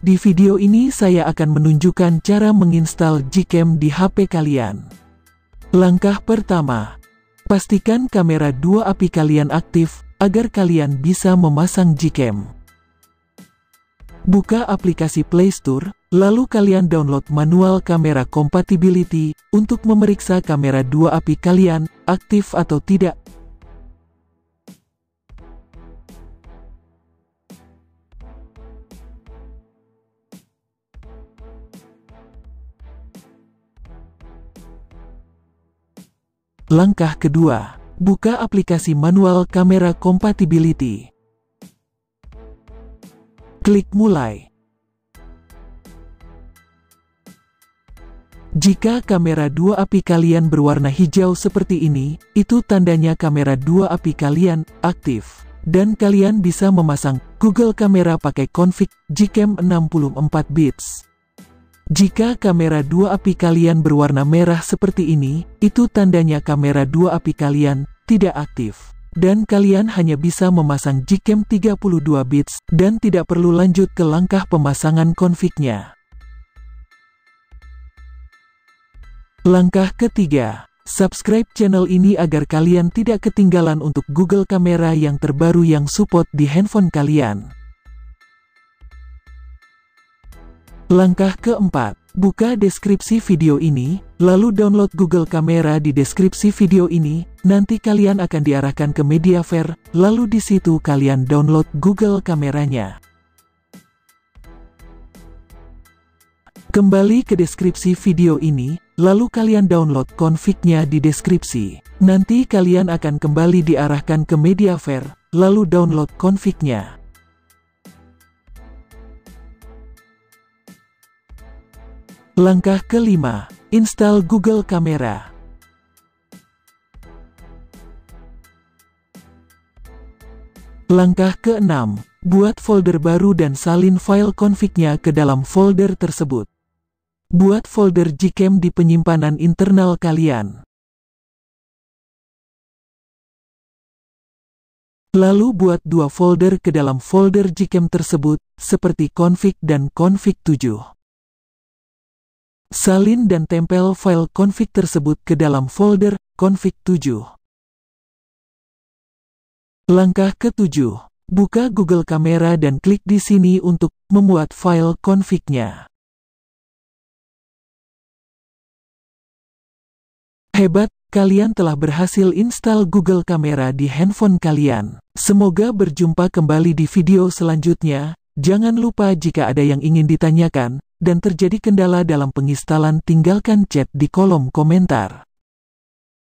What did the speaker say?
Di video ini saya akan menunjukkan cara menginstal Gcam di HP kalian. Langkah pertama, pastikan kamera 2 API kalian aktif agar kalian bisa memasang Gcam. Buka aplikasi Play Store, lalu kalian download manual kamera compatibility untuk memeriksa kamera 2 API kalian aktif atau tidak. Langkah kedua, buka aplikasi manual kamera compatibility. Klik mulai. Jika kamera 2 API kalian berwarna hijau seperti ini, itu tandanya kamera 2 API kalian aktif. Dan kalian bisa memasang Google Kamera pakai config Gcam 64 bits. Jika kamera 2 API kalian berwarna merah seperti ini, itu tandanya kamera 2 API kalian tidak aktif. Dan kalian hanya bisa memasang Gcam 32 bits dan tidak perlu lanjut ke langkah pemasangan config-nya. Langkah ketiga, subscribe channel ini agar kalian tidak ketinggalan untuk Google Kamera yang terbaru yang support di handphone kalian. Langkah keempat, buka deskripsi video ini, lalu download Google Kamera di deskripsi video ini, nanti kalian akan diarahkan ke media fair, lalu di situ kalian download Google Kameranya. Kembali ke deskripsi video ini, lalu kalian download config-nya di deskripsi. Nanti kalian akan kembali diarahkan ke media fair, lalu download config-nya. Langkah kelima, install Google Kamera. Langkah keenam, buat folder baru dan salin file config-nya ke dalam folder tersebut. Buat folder Gcam di penyimpanan internal kalian. Lalu buat 2 folder ke dalam folder Gcam tersebut, seperti config dan config 7. Salin dan tempel file config tersebut ke dalam folder config 7. Langkah ketujuh, buka Google Kamera dan klik di sini untuk membuat file config-nya. Hebat, kalian telah berhasil install Google Kamera di handphone kalian. Semoga berjumpa kembali di video selanjutnya. Jangan lupa jika ada yang ingin ditanyakan dan terjadi kendala dalam penginstalan, tinggalkan chat di kolom komentar.